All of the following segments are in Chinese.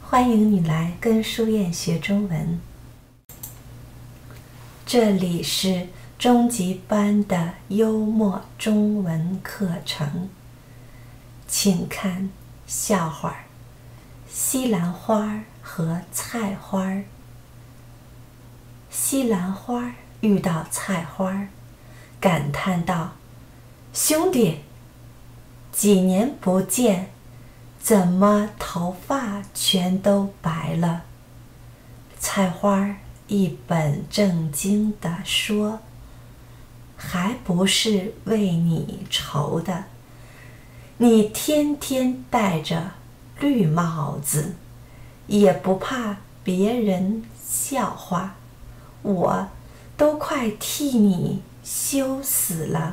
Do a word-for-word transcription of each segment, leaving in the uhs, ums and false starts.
欢迎你来跟书燕学中文。这里是中级班的幽默中文课程，请看笑话：西兰花和菜花。西兰花遇到菜花，感叹道：“兄弟，几年不见，怎么头发全都白了？”菜花一本正经地说：“还不是为你愁的，你天天戴着绿帽子，也不怕别人笑话，我都快替你羞死了。”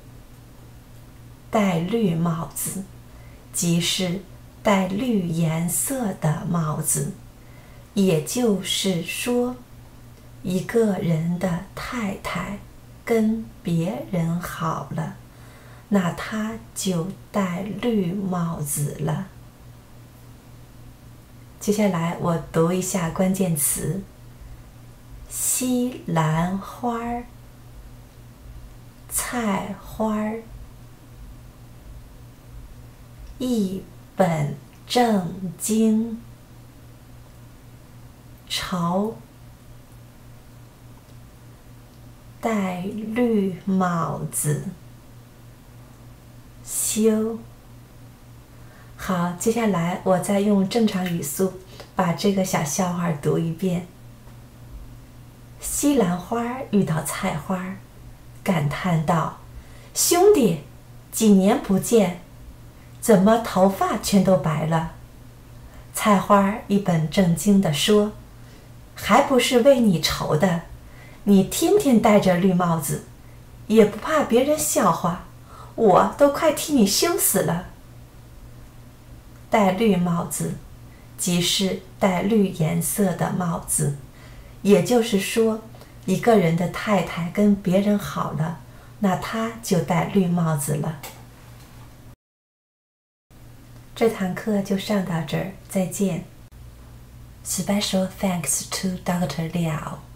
戴绿帽子，即是戴绿颜色的帽子，也就是说，一个人的太太跟别人好了，那他就戴绿帽子了。接下来我读一下关键词：西兰花、菜花、一本正经、愁、戴绿帽子、羞。好，接下来我再用正常语速把这个小笑话读一遍。西兰花遇到菜花，感叹道：“兄弟，几年不见，怎么头发全都白了？”菜花一本正经地说：“还不是为你愁的，你天天戴着绿帽子，也不怕别人笑话，我都快替你羞死了。”戴绿帽子，即是戴绿颜色的帽子，也就是说，一个人的太太跟别人好了，那他就戴绿帽子了。这堂课就上到这儿，再见。Special thanks to Doctor Liao.